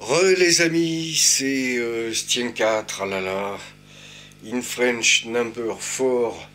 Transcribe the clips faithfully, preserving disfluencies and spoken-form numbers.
Re les amis, c'est euh, Stienka, tralala, in French number four,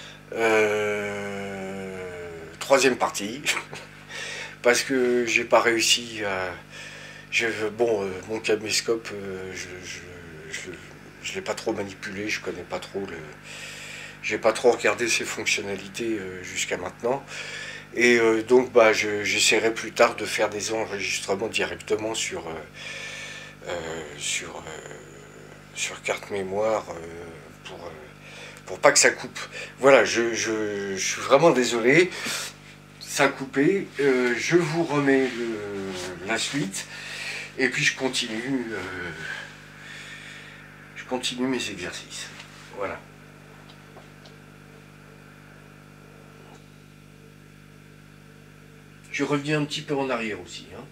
euh, troisième partie, parce que j'ai pas réussi à... Je, bon, euh, mon caméscope, euh, je, je, je, je l'ai pas trop manipulé, je connais pas trop le... J'ai pas trop regardé ses fonctionnalités euh, jusqu'à maintenant. Et euh, donc bah, j'essaierai plus tard de faire des enregistrements directement sur, euh, euh, sur, euh, sur carte mémoire euh, pour, euh, pour pas que ça coupe. Voilà, je, je, je suis vraiment désolé, ça a coupé. Euh, je vous remets le, la suite et puis je continue, euh, je continue mes exercices. Voilà. Je reviens un petit peu en arrière aussi. Hein.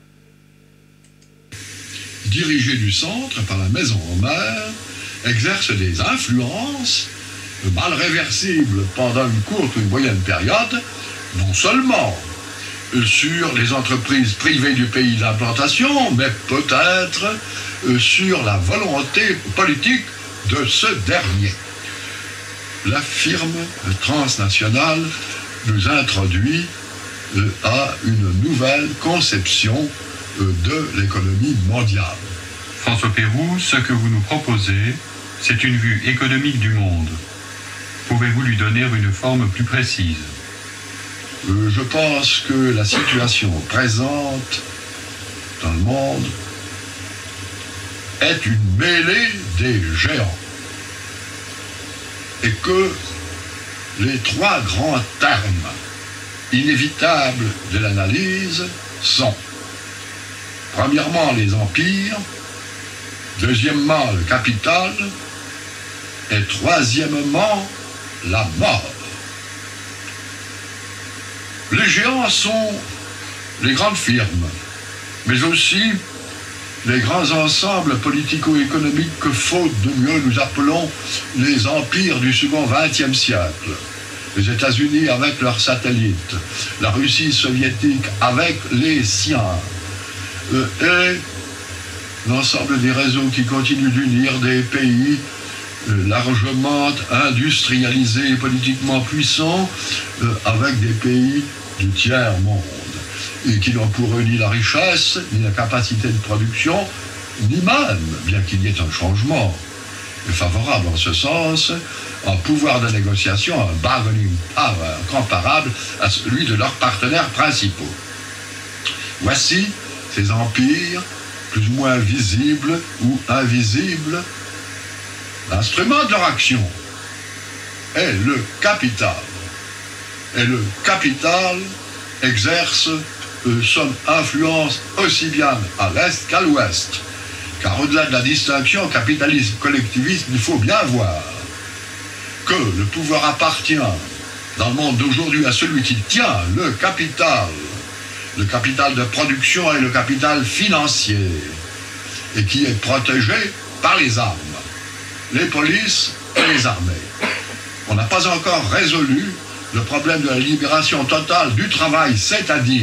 Dirigé du centre par la maison mère, exerce des influences mal réversibles pendant une courte ou une moyenne période, non seulement sur les entreprises privées du pays d'implantation, mais peut-être sur la volonté politique de ce dernier. La firme transnationale nous introduit à une nouvelle conception de l'économie mondiale. François Pérou, ce que vous nous proposez, c'est une vue économique du monde. Pouvez-vous lui donner une forme plus précise? euh, Je pense que la situation présente dans le monde est une mêlée des géants et que les trois grands termes inévitables de l'analyse sont premièrement les empires, deuxièmement le capital et troisièmement la mort. Les géants sont les grandes firmes, mais aussi les grands ensembles politico-économiques que faute de mieux nous appelons les empires du second vingtième siècle. Les États-Unis avec leurs satellites, la Russie soviétique avec les siens, euh, et l'ensemble des réseaux qui continuent d'unir des pays euh, largement industrialisés et politiquement puissants euh, avec des pays du tiers-monde, et qui n'ont pour eux ni la richesse, ni la capacité de production, ni même, bien qu'il y ait un changement favorable en ce sens, un pouvoir de négociation, un bargaining power comparable à celui de leurs partenaires principaux. Voici ces empires, plus ou moins visibles ou invisibles. L'instrument de leur action est le capital. Et le capital exerce euh, son influence aussi bien à l'Est qu'à l'Ouest. Car au-delà de la distinction capitalisme-collectivisme, il faut bien voir que le pouvoir appartient dans le monde d'aujourd'hui à celui qui tient le capital, le capital de production et le capital financier, et qui est protégé par les armes, les polices et les armées. On n'a pas encore résolu le problème de la libération totale du travail, c'est-à-dire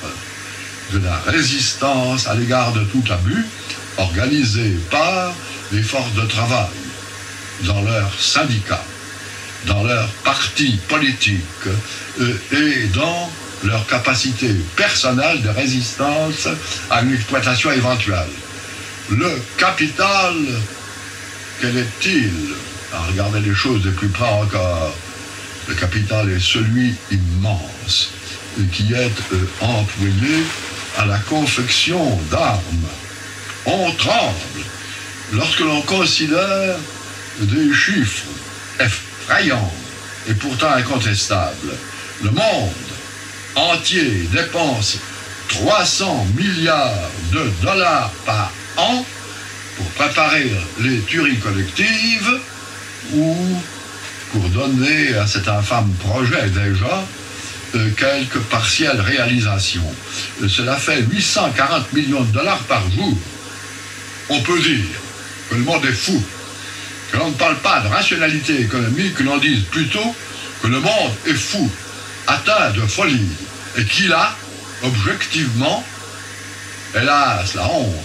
de la résistance à l'égard de tout abus, organisé par les forces de travail, dans leurs syndicats, dans leurs partis politiques euh, et dans leur capacité personnelle de résistance à une exploitation éventuelle. Le capital, quel est-il? Regardez les choses de plus près encore. Le capital est celui immense qui est euh, employé à la confection d'armes. On tremble lorsque l'on considère des chiffres effrayants et pourtant incontestables. Le monde entier dépense trois cents milliards de dollars par an pour préparer les tueries collectives ou pour donner à cet infâme projet déjà euh, quelques partielles réalisations. Euh, cela fait huit cent quarante millions de dollars par jour. On peut dire que le monde est fou, que l'on ne parle pas de rationalité économique, que l'on dise plutôt que le monde est fou, atteint de folie, et qu'il a, objectivement, hélas, la honte,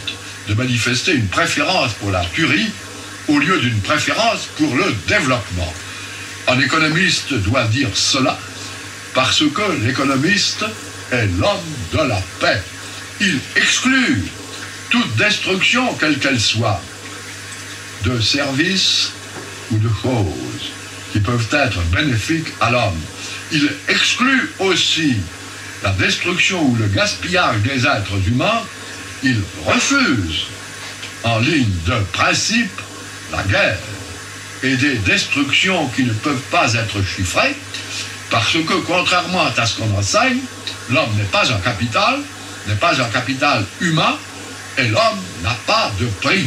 de manifester une préférence pour la tuerie au lieu d'une préférence pour le développement. Un économiste doit dire cela parce que l'économiste est l'homme de la paix. Il exclut toute destruction, quelle qu'elle soit, de services ou de choses qui peuvent être bénéfiques à l'homme. Il exclut aussi la destruction ou le gaspillage des êtres humains. Il refuse, en ligne de principe, la guerre et des destructions qui ne peuvent pas être chiffrées, parce que, contrairement à ce qu'on enseigne, l'homme n'est pas un capital, n'est pas un capital humain, et l'homme n'a pas de prix.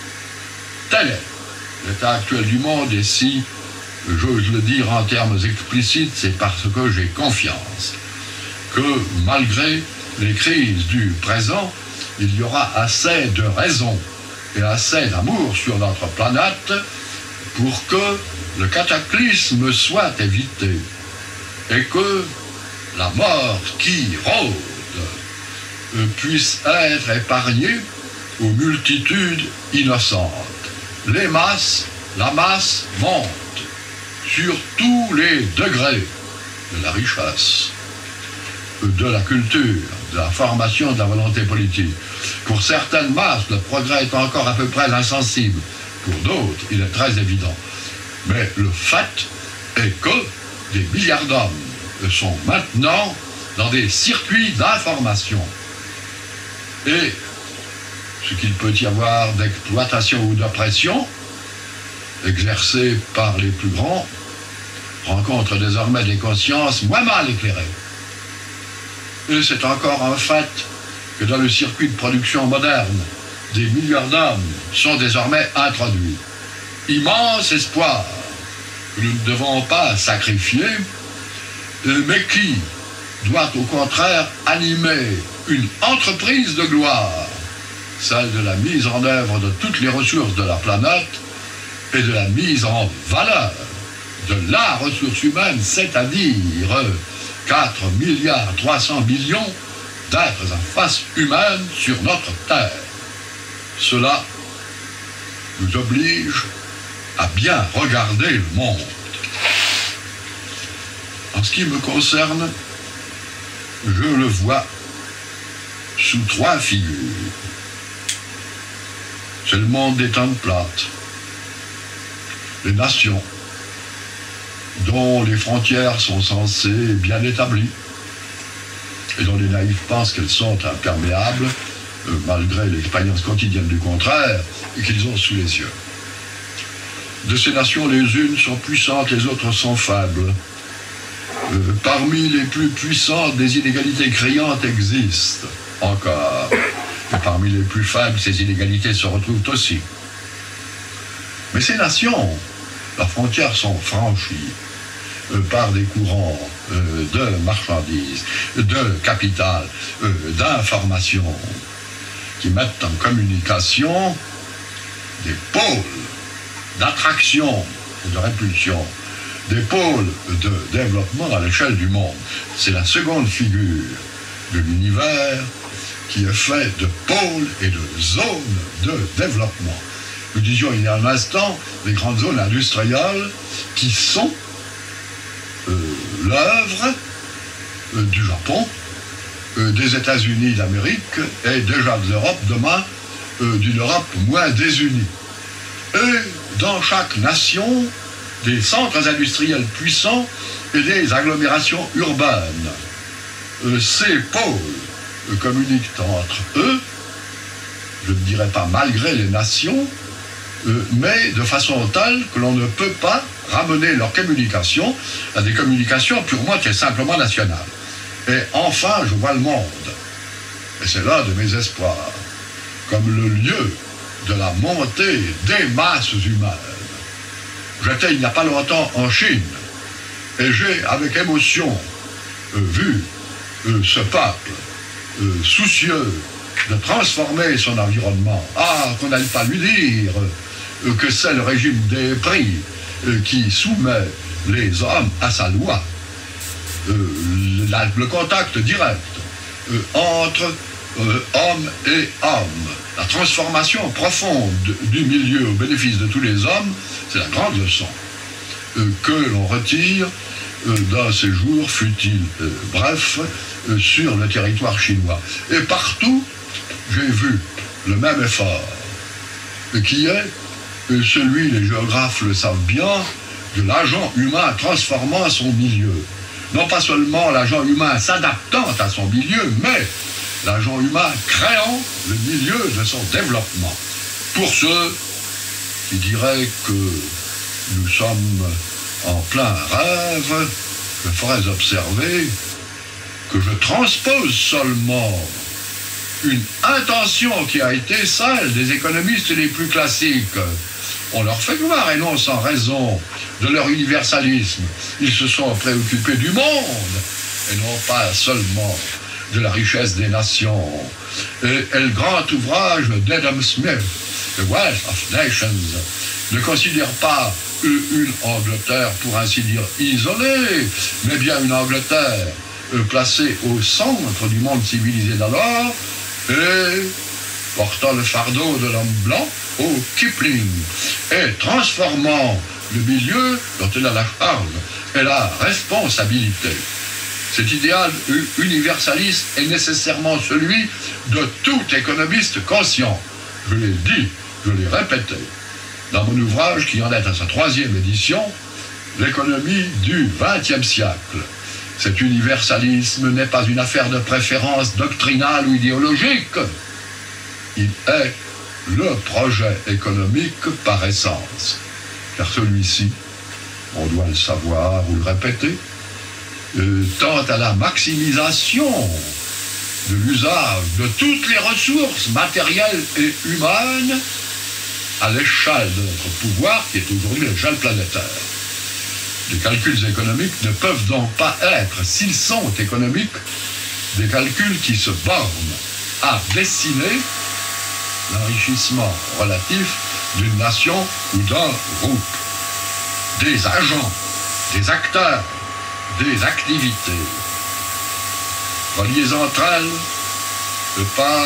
Tel est l'état actuel du monde, et si j'ose le dire en termes explicites, c'est parce que j'ai confiance que, malgré les crises du présent, il y aura assez de raisons et assez d'amour sur notre planète pour que le cataclysme soit évité et que la mort qui rôde puisse être épargnée aux multitudes innocentes. Les masses, la masse monte sur tous les degrés de la richesse, de la culture, de la formation, de la volonté politique. Pour certaines masses, le progrès est encore à peu près insensible. Pour d'autres, il est très évident. Mais le fait est que des milliards d'hommes sont maintenant dans des circuits d'information. Et ce qu'il peut y avoir d'exploitation ou d'oppression exercée par les plus grands rencontre désormais des consciences moins mal éclairées. Et c'est encore un fait que dans le circuit de production moderne, des milliards d'hommes sont désormais introduits. Immense espoir que nous ne devons pas sacrifier, mais qui doit au contraire animer une entreprise de gloire, celle de la mise en œuvre de toutes les ressources de la planète et de la mise en valeur de la ressource humaine, c'est-à-dire quatre milliards trois cents millions d'êtres en face humaine sur notre Terre. Cela nous oblige à bien regarder le monde. En ce qui me concerne, je le vois sous trois figures. C'est le monde des tentes plates, les nations, dont les frontières sont censées bien établies, et dont les naïfs pensent qu'elles sont imperméables, euh, malgré l'expérience quotidienne du contraire, et qu'ils ont sous les yeux. De ces nations, les unes sont puissantes, les autres sont faibles. Euh, parmi les plus puissantes, des inégalités criantes existent encore. Et parmi les plus faibles, ces inégalités se retrouvent aussi. Mais ces nations, leurs frontières sont franchies euh, par des courants euh, de marchandises, de capital, euh, d'information, qui mettent en communication des pôles d'attraction et de répulsion, des pôles de développement à l'échelle du monde. C'est la seconde figure de l'univers qui est fait de pôles et de zones de développement. Nous disions il y a un instant, les grandes zones industrielles qui sont euh, l'œuvre euh, du Japon, euh, des États-Unis d'Amérique et déjà de l'Europe, demain euh, d'une Europe moins désunie. Et dans chaque nation, des centres industriels puissants et des agglomérations urbaines. Euh, ces pôles euh, communiquent entre eux, je ne dirais pas malgré les nations, euh, mais de façon telle que l'on ne peut pas ramener leur communication à des communications purement et simplement nationales. Et enfin, je vois le monde, et c'est l'un de mes espoirs, comme le lieu de la montée des masses humaines. J'étais il n'y a pas longtemps en Chine, et j'ai avec émotion euh, vu euh, ce peuple euh, soucieux de transformer son environnement. Ah, qu'on n'aille pas lui dire euh, que c'est le régime des prix euh, qui soumet les hommes à sa loi. Euh, la, le contact direct euh, entre euh, homme et homme La transformation profonde du milieu au bénéfice de tous les hommes, c'est la grande leçon euh, que l'on retire euh, d'un séjour, fut-il euh, bref, euh, sur le territoire chinois. Et partout, j'ai vu le même effort, euh, qui est euh, celui, les géographes le savent bien, de l'agent humain transformant son milieu. Non pas seulement l'agent humain s'adaptant à son milieu, mais l'agent humain créant le milieu de son développement. Pour ceux qui diraient que nous sommes en plein rêve, je ferais observer que je transpose seulement une intention qui a été celle des économistes les plus classiques. On leur fait voir, et non sans raison, de leur universalisme. Ils se sont préoccupés du monde, et non pas seulement de la richesse des nations. Et, et le grand ouvrage d'Adam Smith, The Wealth of Nations, ne considère pas une Angleterre, pour ainsi dire, isolée, mais bien une Angleterre euh, placée au centre du monde civilisé d'alors, et portant le fardeau de l'homme blanc au Kipling, et transformant le milieu dont elle a la charge et la responsabilité. Cet idéal universaliste est nécessairement celui de tout économiste conscient. Je l'ai dit, je l'ai répété. Dans mon ouvrage, qui en est à sa troisième édition, L'économie du vingtième siècle. Cet universalisme n'est pas une affaire de préférence doctrinale ou idéologique. Il est le projet économique par essence. Car celui-ci, on doit le savoir ou le répéter, euh, tend à la maximisation de l'usage de toutes les ressources matérielles et humaines à l'échelle de notre pouvoir, qui est aujourd'hui l'échelle planétaire. Les calculs économiques ne peuvent donc pas être, s'ils sont économiques, des calculs qui se bornent à dessiner l'enrichissement relatif d'une nation ou d'un groupe, des agents, des acteurs, des activités, reliées entre elles par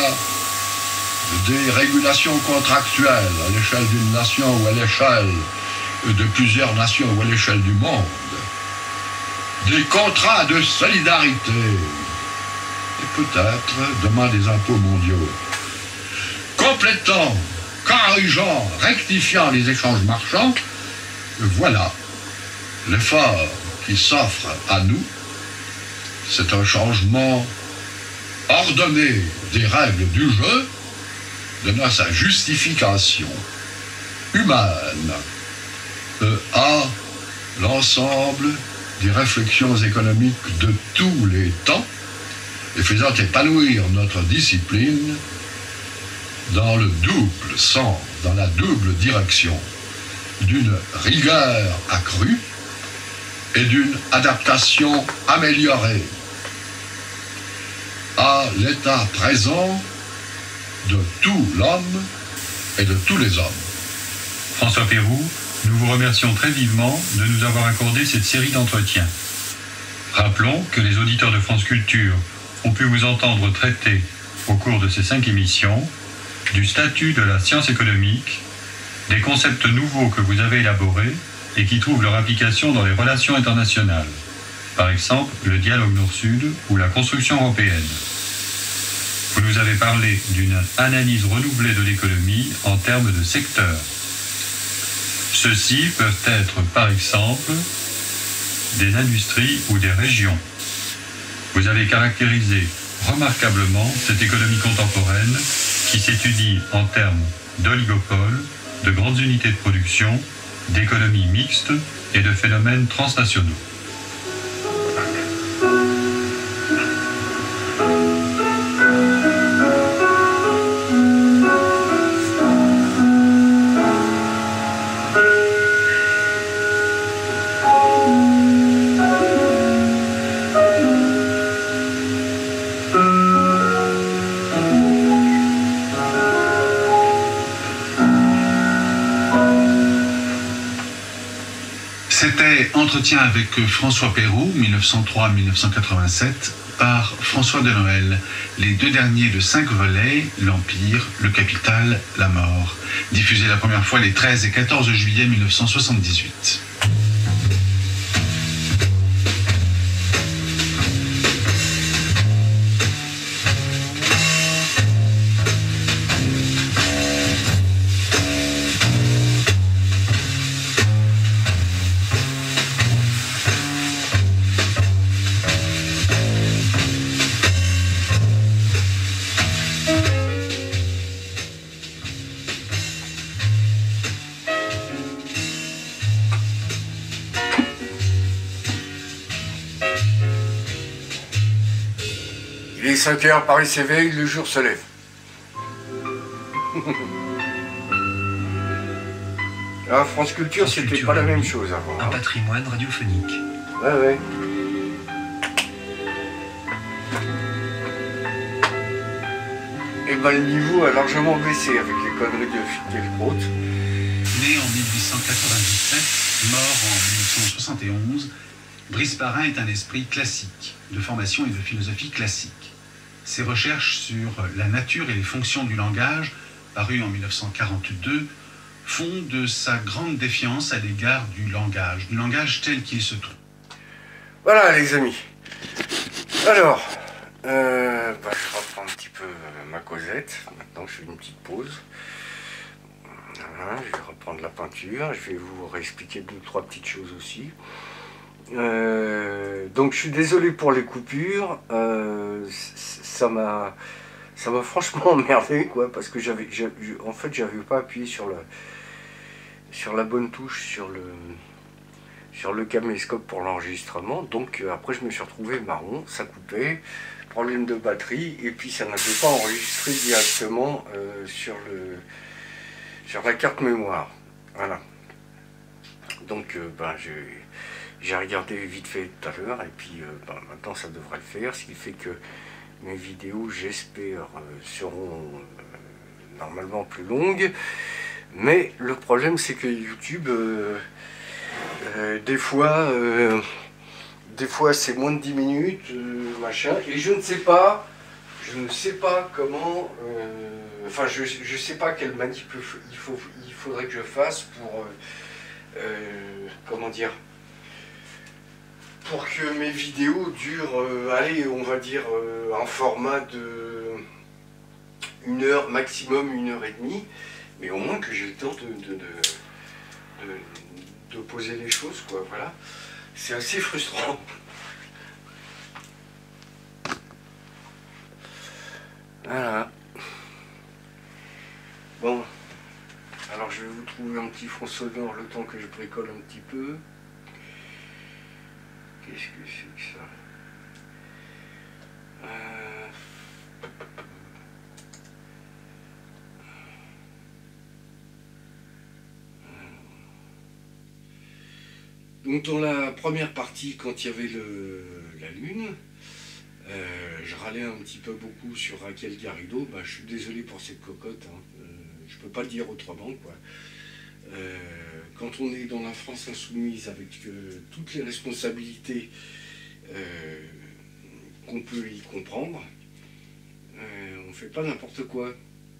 des régulations contractuelles à l'échelle d'une nation ou à l'échelle de plusieurs nations ou à l'échelle du monde, des contrats de solidarité et peut-être demain des impôts mondiaux, complétant, corrigeant, rectifiant les échanges marchands. Voilà l'effort qui s'offre à nous. C'est un changement ordonné des règles du jeu, donnant sa justification humaine à l'ensemble des réflexions économiques de tous les temps et faisant épanouir notre discipline dans le double sens, dans la double direction d'une rigueur accrue et d'une adaptation améliorée à l'état présent de tout l'homme et de tous les hommes. François Péroux, nous vous remercions très vivement de nous avoir accordé cette série d'entretiens. Rappelons que les auditeurs de France Culture ont pu vous entendre traiter, au cours de ces cinq émissions, du statut de la science économique, des concepts nouveaux que vous avez élaborés et qui trouvent leur application dans les relations internationales, par exemple le dialogue Nord-Sud ou la construction européenne. Vous nous avez parlé d'une analyse renouvelée de l'économie en termes de secteurs. Ceux-ci peuvent être, par exemple, des industries ou des régions. Vous avez caractérisé remarquablement cette économie contemporaine qui s'étudie en termes d'oligopoles, de grandes unités de production, d'économies mixtes et de phénomènes transnationaux. C'était Entretien avec François Péroux, mille neuf cent trois à mille neuf cent quatre-vingt-sept, par François de Noël. Les deux derniers de cinq volets, L'Empire, Le Capital, La Mort. Diffusés la première fois les treize et quatorze juillet mille neuf cent soixante-dix-huit. Il est cinq heures, Paris s'éveille, le jour se lève. Ah, France Culture, c'était pas la même chose avant. Un hein. patrimoine radiophonique. Ouais, ouais. Et ben le niveau a largement baissé avec les conneries de Finkielkraut. Né en mille huit cent quatre-vingt-dix-sept, mort en mille neuf cent soixante et onze, Brice Parrain est un esprit classique, de formation et de philosophie classique. Ses recherches sur la nature et les fonctions du langage, parues en mille neuf cent quarante-deux, font de sa grande défiance à l'égard du langage, du langage tel qu'il se trouve. Voilà les amis. Alors, euh, bah, je reprends un petit peu ma causette. Maintenant je fais une petite pause. Voilà, je vais reprendre la peinture. Je vais vous réexpliquer deux ou trois petites choses aussi. Euh, donc je suis désolé pour les coupures. Euh, ça m'a ça m'a franchement emmerdé quoi, parce que j'avais en fait j'avais pas appuyé sur le sur la bonne touche sur le sur le caméscope pour l'enregistrement. Donc euh, après je me suis retrouvé marron, ça coupait, problème de batterie, et puis ça n'avait pas enregistré directement euh, sur le sur la carte mémoire. Voilà. Donc euh, ben j'ai j'ai regardé vite fait tout à l'heure, et puis euh, ben, maintenant ça devrait le faire, ce qui fait que mes vidéos, j'espère, euh, seront euh, normalement plus longues. Mais le problème c'est que YouTube, euh, euh, des fois, euh, des fois c'est moins de dix minutes, euh, machin, et je ne sais pas, je ne sais pas comment, euh, enfin je ne sais pas quelle manip il, faut, il faudrait que je fasse pour, euh, euh, comment dire, pour que mes vidéos durent, euh, allez, on va dire, euh, un format de une heure, maximum une heure et demie, mais au moins que j'ai le temps de, de, de, de, de poser les choses, quoi, voilà. C'est assez frustrant. Voilà. Bon, alors je vais vous trouver un petit fond sonore le temps que je bricole un petit peu. Qu'est-ce que c'est que ça? euh... Donc dans la première partie, quand il y avait le, la lune, euh, je râlais un petit peu beaucoup sur Raquel Garrido. Bah, je suis désolé pour cette cocotte, hein. euh, je peux pas le dire autrement, quoi. Euh, quand on est dans la France insoumise avec euh, toutes les responsabilités euh, qu'on peut y comprendre, euh, on fait pas n'importe quoi.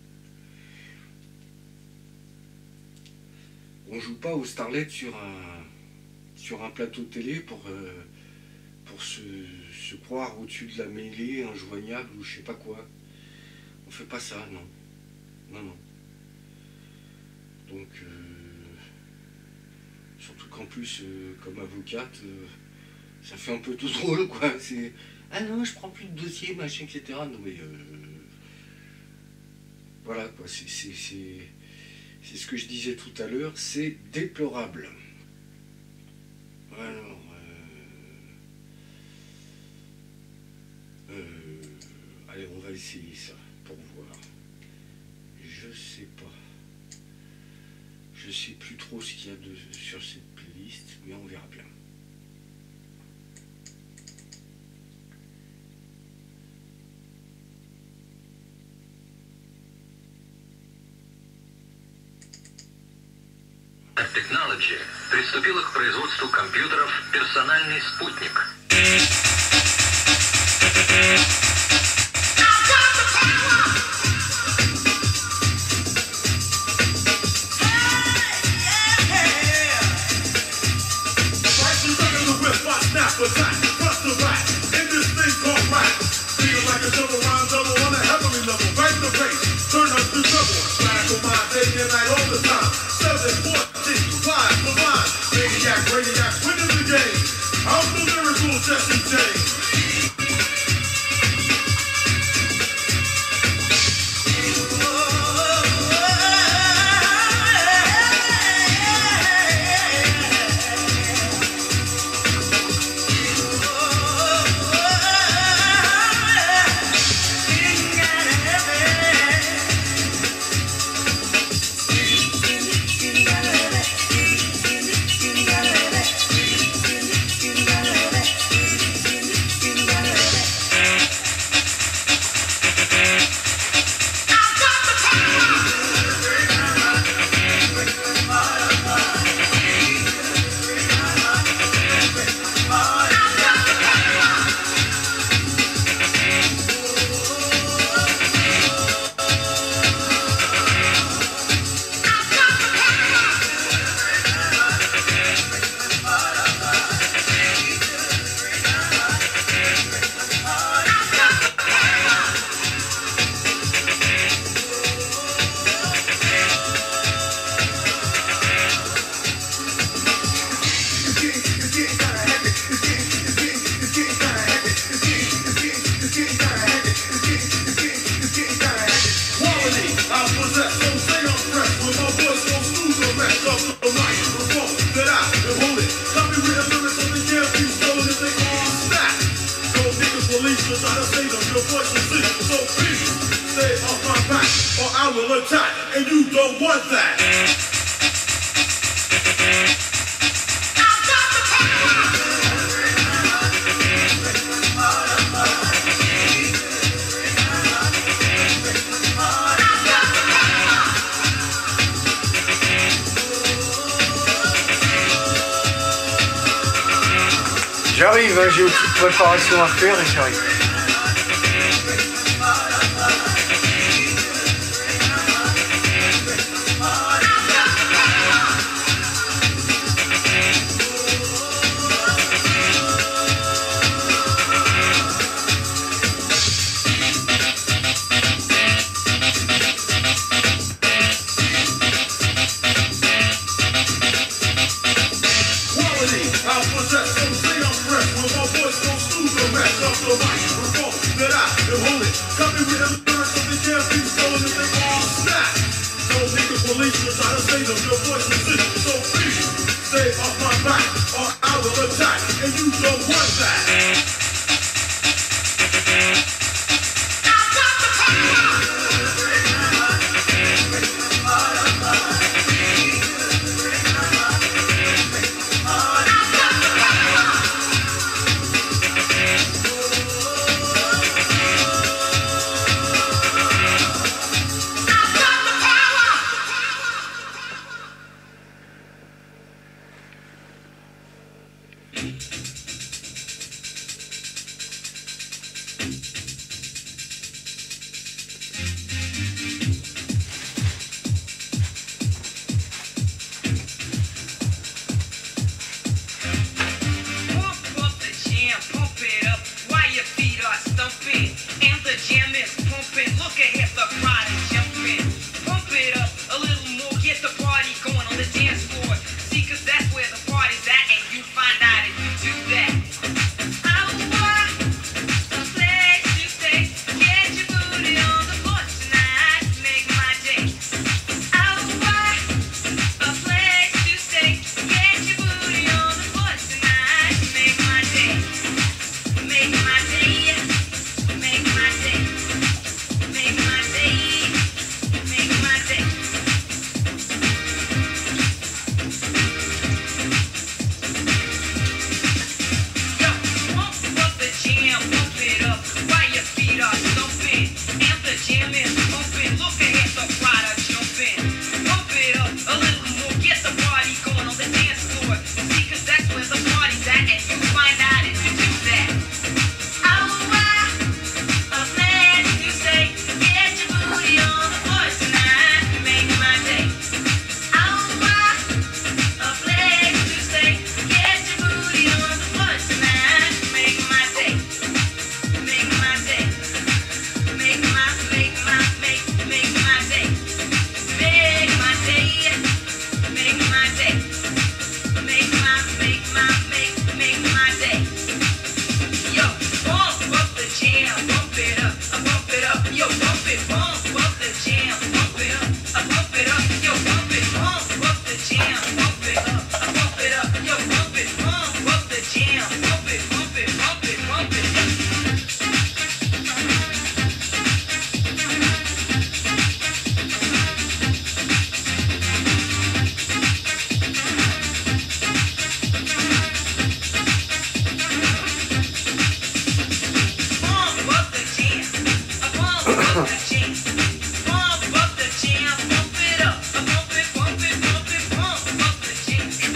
On joue pas aux starlets sur un, sur un plateau de télé pour, euh, pour se, se croire au-dessus de la mêlée, injoignable ou je sais pas quoi. On fait pas ça, non. Non, non. Donc... Euh, surtout qu'en plus, euh, comme avocate, euh, ça fait un peu tout drôle, quoi. C'est ah non, je prends plus de dossier, machin, et cetera. Non, mais euh, voilà, quoi. C'est ce que je disais tout à l'heure, c'est déplorable. Alors, euh, euh, allez, on va essayer ça pour voir. Je sais pas. Je sais plus trop ce qu'il y a de, sur cette playlist, mais on verra bien. Technology приступила к производству компьютеров «Персональный спутник». J'arrive, hein, j'ai une petite préparation à faire et j'arrive.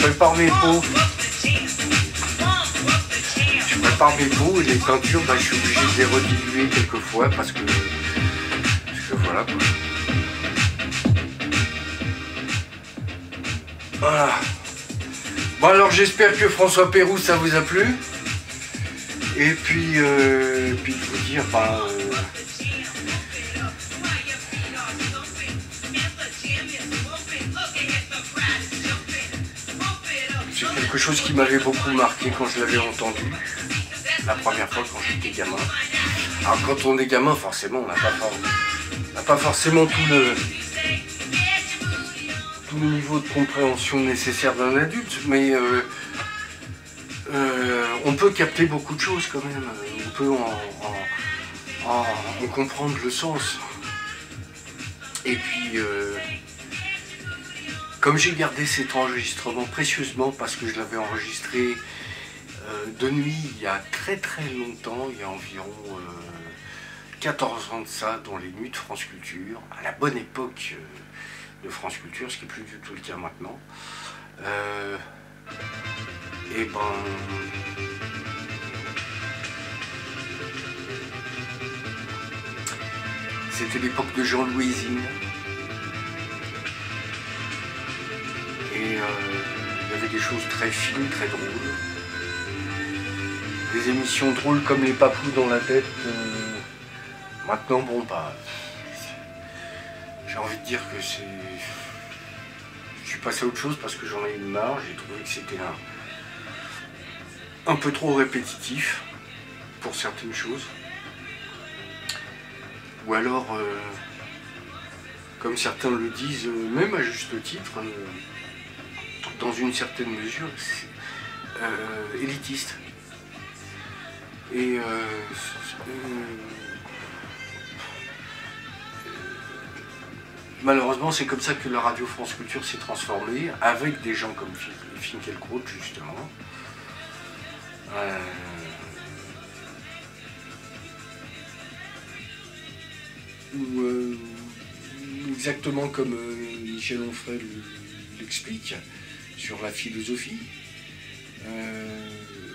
prépare mes pots. Je prépare mes pots et les peintures, bah, je suis obligé de les rediluer quelques fois parce que, parce que voilà quoi. Voilà. Bon alors j'espère que François Pérou ça vous a plu. Et puis, euh, puis de vous dire, bah, euh, c'est quelque chose qui m'avait beaucoup marqué quand je l'avais entendu, la première fois quand j'étais gamin. Alors quand on est gamin, forcément, on n'a pas, on n'a pas forcément tout le, tout le niveau de compréhension nécessaire d'un adulte, mais euh, euh, on peut capter beaucoup de choses quand même. On peut en, en, en, en comprendre le sens. Et puis, euh, comme j'ai gardé cet enregistrement précieusement parce que je l'avais enregistré euh, de nuit il y a très très longtemps, il y a environ euh, quatorze ans de ça, dans les nuits de France Culture, à la bonne époque euh, de France Culture, ce qui n'est plus du tout le cas maintenant. Euh, et ben... C'était l'époque de Jean-Louis Zine. Et euh, il y avait des choses très fines, très drôles. Des émissions drôles comme les papous dans la tête. Euh, maintenant, bon, bah... J'ai envie de dire que c'est... Je suis passé à autre chose parce que j'en ai eu marre. J'ai trouvé que c'était un... un peu trop répétitif pour certaines choses. Ou alors, euh, comme certains le disent, euh, même à juste titre, euh, dans une certaine mesure, euh, élitiste. Et euh, euh, malheureusement, c'est comme ça que la radio France Culture s'est transformée, avec des gens comme Finkielkraut, justement. Euh, Ou euh, exactement comme euh, Michel Onfray l'explique sur la philosophie. Euh,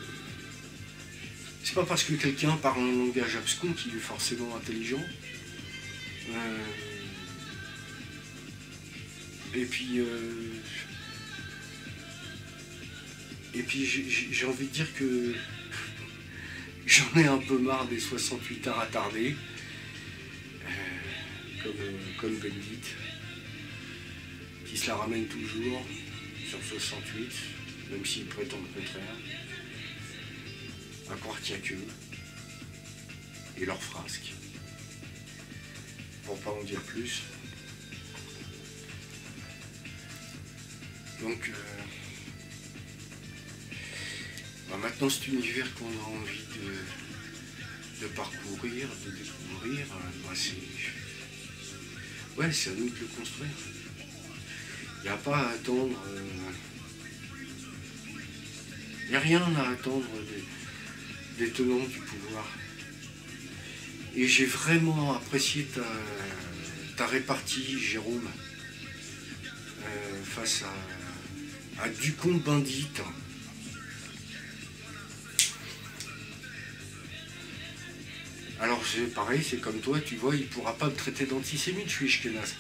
c'est pas parce que quelqu'un parle un langage abscon qu'il est forcément intelligent. Euh, et puis, euh, et puis j'ai envie de dire que j'en ai un peu marre des soixante-huit heures attardées. Comme, comme Bendit, qui se la ramène toujours sur soixante-huit, même s'il prétend le contraire, à croire qu'il n'y a qu'eux, et leurs frasques. Pour pas en dire plus. Donc, euh, bah maintenant cet univers qu'on a envie de, de parcourir, de découvrir, bah c'est... Ouais, c'est à nous de le construire. Il n'y a pas à attendre... Il euh... n'y a rien à attendre des, des tenants du pouvoir. Et j'ai vraiment apprécié ta, ta répartie, Jérôme, euh, face à, à Ducomte Bandit. Alors c'est pareil, c'est comme toi, tu vois, il ne pourra pas me traiter d'antisémite, je suis Ashkenaz.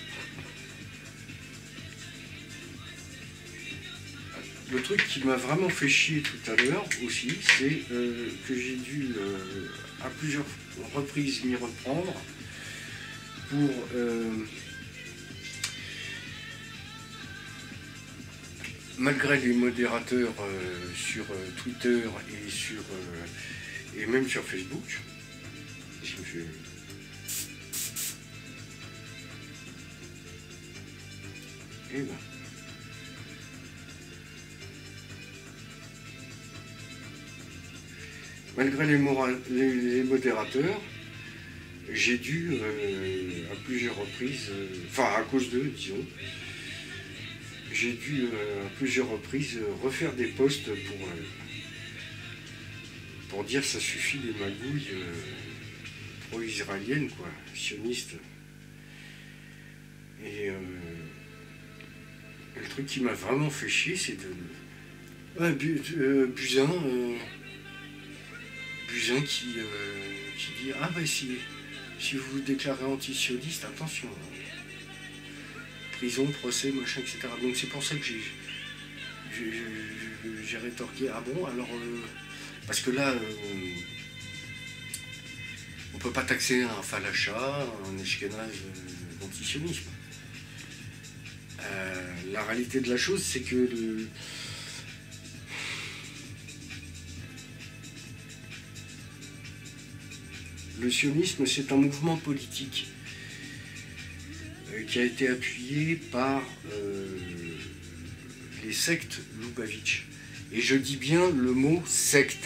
Le truc qui m'a vraiment fait chier tout à l'heure aussi, c'est euh, que j'ai dû euh, à plusieurs reprises m'y reprendre pour euh, malgré les modérateurs euh, sur euh, Twitter et sur euh, et même sur Facebook. Je me fais... Et ben. Malgré les, les, les modérateurs, j'ai dû euh, à plusieurs reprises, euh, enfin à cause d'eux, disons, j'ai dû euh, à plusieurs reprises euh, refaire des posts pour, euh, pour dire ça suffit les magouilles euh, pro-israéliennes, quoi, sionistes. Et, euh, et le truc qui m'a vraiment fait chier, c'est de... Ouais, Bu- euh, Buzyn, euh, Buzyn qui, euh, qui dit « Ah bah si, si vous vous déclarez antisioniste, attention, hein. Prison, procès, machin, et cetera » Donc c'est pour ça que j'ai j'ai- j'ai rétorqué « Ah bon, alors... euh, parce que là, euh, on peut pas taxer un falacha, un ashkénaze euh, d'antisionisme. Euh, la réalité de la chose, c'est que le... Le sionisme, c'est un mouvement politique euh, qui a été appuyé par euh, les sectes Loubavitch. Et je dis bien le mot secte,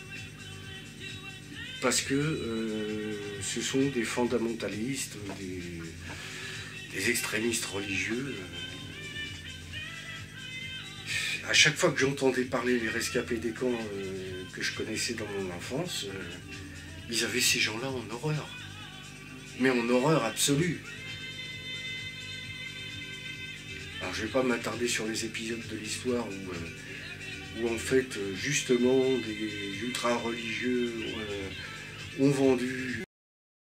parce que euh, ce sont des fondamentalistes, des, des extrémistes religieux. À chaque fois que j'entendais parler les rescapés des camps euh, que je connaissais dans mon enfance, euh, ils avaient ces gens-là en horreur. Mais en horreur absolue. Alors je ne vais pas m'attarder sur les épisodes de l'histoire où, euh, où en fait, justement, des ultra-religieux euh, ont vendu